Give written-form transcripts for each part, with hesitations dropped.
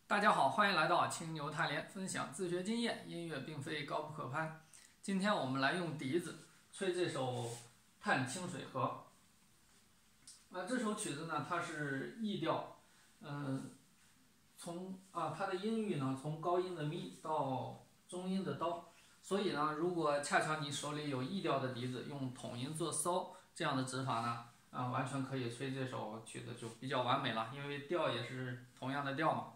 大家好，欢迎来到青牛探联，分享自学经验。音乐并非高不可攀。今天我们来用笛子吹这首《探清水河》。这首曲子呢，它是 E 调，它的音域呢，从高音的咪到中音的哆，所以呢，如果恰巧你手里有 E 调的笛子，用统音做骚这样的指法呢，完全可以吹这首曲子就比较完美了，因为调也是同样的调嘛。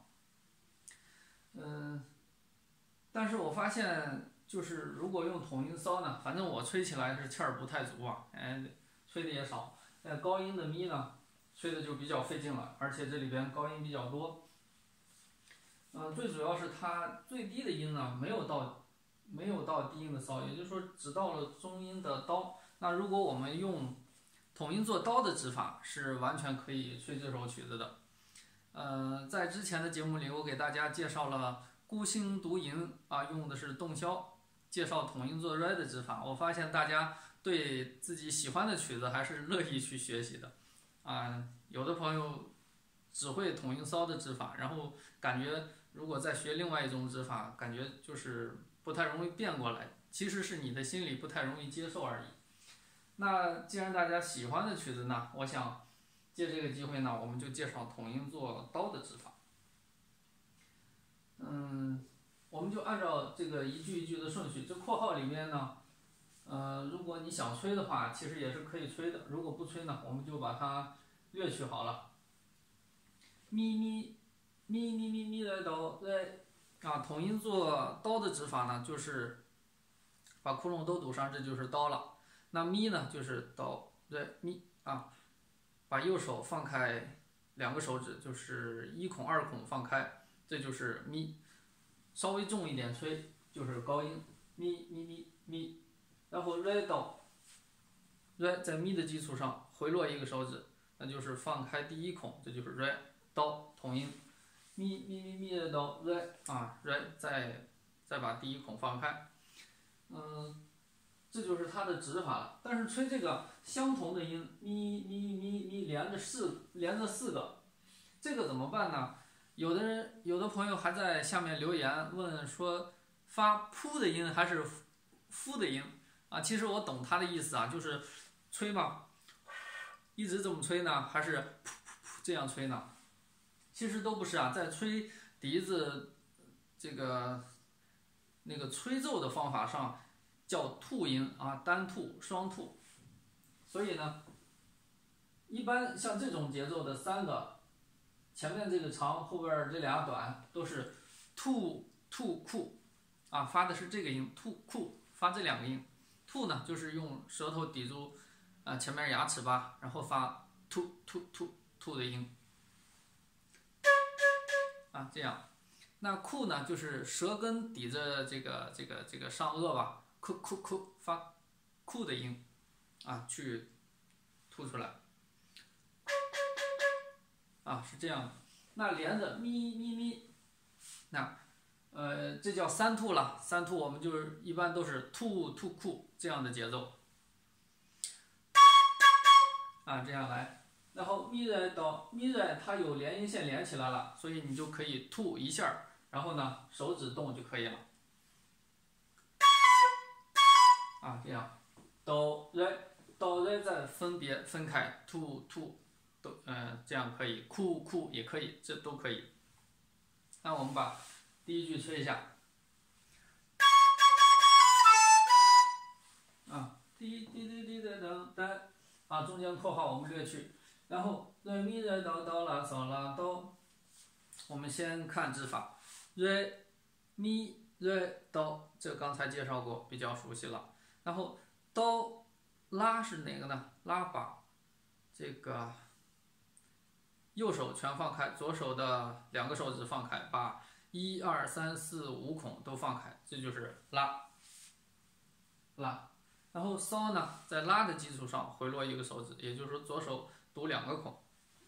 但是我发现就是如果用统音骚呢，反正我吹起来是气儿不太足啊，吹的也少。高音的咪呢，吹的就比较费劲了，而且这里边高音比较多。最主要是它最低的音呢没有到低音的骚，也就是说只到了中音的哆。那如果我们用统音做哆的指法，是完全可以吹这首曲子的。在之前的节目里，我给大家介绍了孤星独吟用的是洞箫，介绍统音做 re 的指法。我发现大家对自己喜欢的曲子还是乐意去学习的。有的朋友只会统音骚的指法，然后感觉如果再学另外一种指法，感觉就是不太容易变过来。其实是你的心里不太容易接受而已。那既然大家喜欢的曲子呢，我想借这个机会呢，我们就介绍统音做哆的指法。我们就按照这个一句一句的顺序。这括号里面呢，如果你想吹的话，其实也是可以吹的。如果不吹呢，我们就把它略去好了。咪咪咪咪咪咪来哆来统音做哆的指法呢，就是把窟窿都堵上，这就是哆了。那咪呢，就是哆来咪把右手放开2个手指，就是1孔2孔放开，这就是咪。稍微重一点吹就是高音咪咪咪咪，然后 re 到 re 在咪的基础上回落1个手指，那就是放开第1孔，这就是 re 到统音咪咪咪咪到 re re 再把第1孔放开，这就是它的指法了。但是吹这个相同的音咪咪咪咪连着4个，这个怎么办呢？有的朋友还在下面留言问说，发噗的音还是夫的音其实我懂他的意思就是吹嘛，一直这么吹呢，还是噗噗噗这样吹呢？其实都不是在吹笛子那个吹奏的方法上叫吐音单吐、双吐。所以呢，一般像这种节奏的3个。前面这个长，后边这俩短，都是吐吐库发的是这个音，吐库发这2个音。吐呢，就是用舌头抵住前面牙齿吧，然后发吐吐吐吐的音这样。那库呢，就是舌根抵着这个上颚吧，库库库发库的音去吐出来是这样的。那连着咪咪咪，这叫3吐了。3吐我们就是一般都是吐吐库这样的节奏这样来。然后咪来到咪来，它有连音线连起来了，所以你就可以吐一下，然后呢手指动就可以了这样哆来哆来再分别分开吐吐都这样可以，库库也可以，这都可以。那我们把第1句吹一下滴滴滴滴的噔噔中间括号我们略去，然后re mi re do do la so la do。我们先看指法，re mi re do， 这刚才介绍过，比较熟悉了。然后do拉是哪个呢？拉把这个右手全放开，左手的2个手指放开，把1、2、3、4、5孔都放开，这就是拉。然后骚呢，在拉的基础上回落1个手指，也就是说左手堵2个孔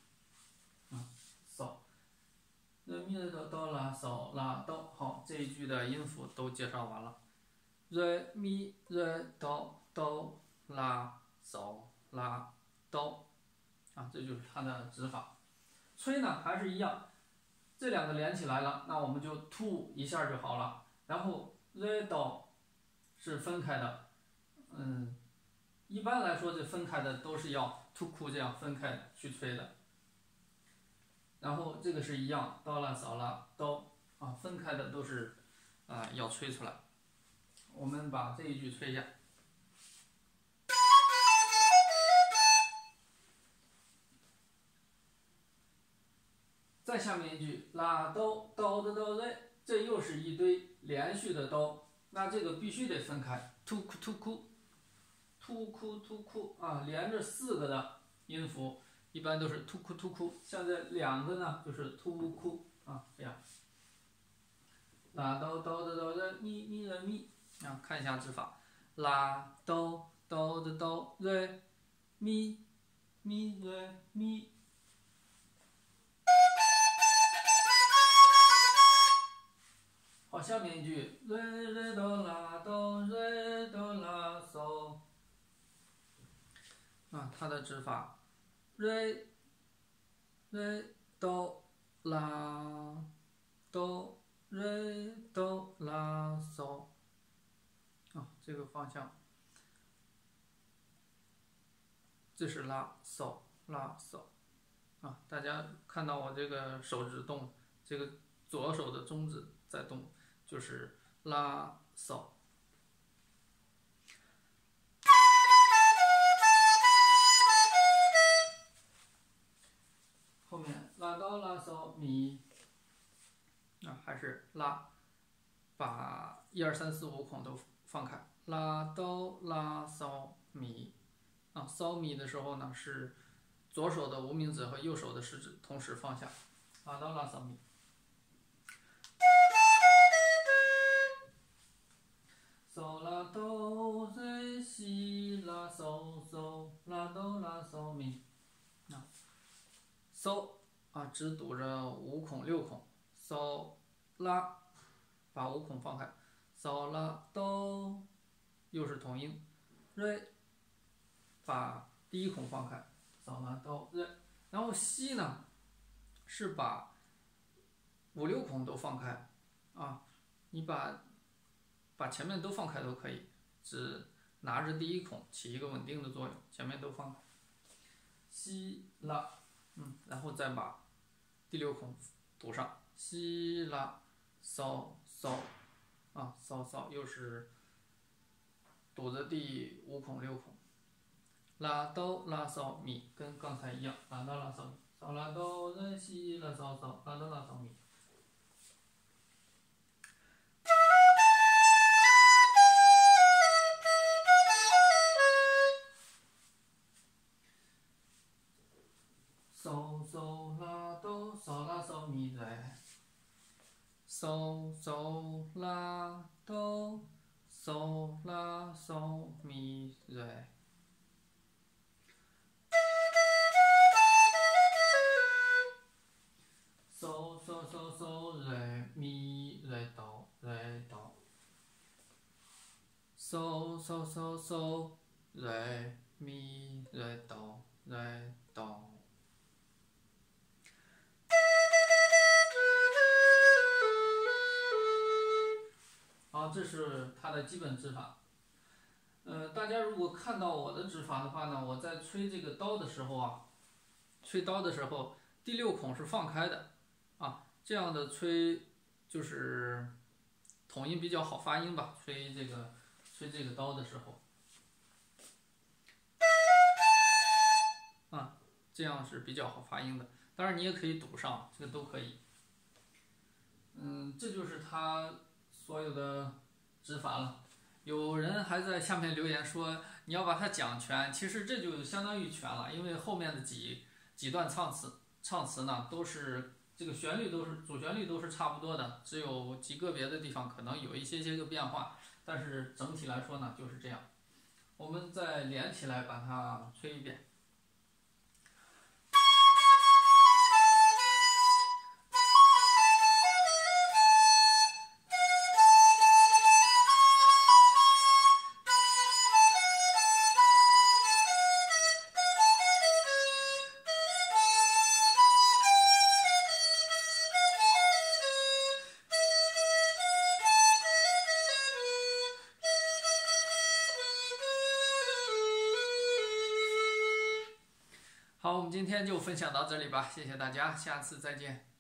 骚。re mi re do do la so la do。 好，这一句的音符都介绍完了。re mi re do do la so la do， 这就是它的指法。吹呢还是一样， 这两个连起来了，那我们就吐一下就好了。然后 re do 是分开的，一般来说这分开的都是要 to ku 这样分开去吹的。然后这个是一样，哆啦嗦啦哆啊，分开的都是要吹出来。我们把这一句吹一下。再下面一句啦哆哆的哆瑞，这又是一堆连续的哆，那这个必须得分开，突哭突哭，突哭突哭啊，连着4个的音符，一般都是突哭突哭，像这2个呢就是突哭啊，这样。啦哆哆的哆瑞咪咪瑞咪啊，看一下指法，啦哆哆的哆瑞咪咪瑞咪。好，下面一句瑞瑞哆啦哆瑞哆啦嗦啊，它的指法瑞瑞哆啦哆瑞哆啦嗦啊，这个方向，这是拉嗦拉嗦啊，大家看到我这个手指动，这个左手的中指在动。就是拉嗦，后面拉哆拉嗦咪，还是拉，把1、2、3、4、5孔都放开，拉哆拉嗦咪，嗦咪的时候呢是左手的无名指和右手的食指同时放下，拉哆拉嗦咪。嗦啦哆瑞西啦嗦嗦啦哆啦嗦咪，嗦只读着5孔6孔，嗦啦把5孔放开，嗦啦哆又是同音，瑞把第1孔放开，嗦啦哆瑞，然后西呢是把5、6孔都放开你把前面都放开都可以，只拿着第1孔起一个稳定的作用，前面都放开。西拉，然后再把第6孔读上，西拉嗦嗦嗦嗦又是读着第5孔6孔，拉哆拉嗦咪跟刚才一样，拉哆拉嗦咪，嗦拉哆瑞西拉嗦嗦拉哆拉嗦咪。嗦嗦啦哆嗦啦嗦咪瑞，嗦嗦啦哆嗦啦嗦咪瑞，嗦嗦嗦嗦瑞咪瑞哆瑞哆，嗦嗦嗦嗦瑞咪瑞哆瑞哆。好，这是它的基本指法。大家如果看到我的指法的话呢，我在吹这个刀的时候吹刀的时候第6孔是放开的这样的吹就是统音比较好发音吧。吹这个刀的时候这样是比较好发音的。当然你也可以堵上，这个都可以。这就是它所有的指法了。有人还在下面留言说你要把它讲全，其实这就相当于全了，因为后面的几段唱词呢都是这个旋律都是主旋律都是差不多的，只有极个别的地方可能有一些个变化，但是整体来说呢就是这样。我们再连起来把它吹一遍。 好，我们今天就分享到这里吧，谢谢大家，下次再见。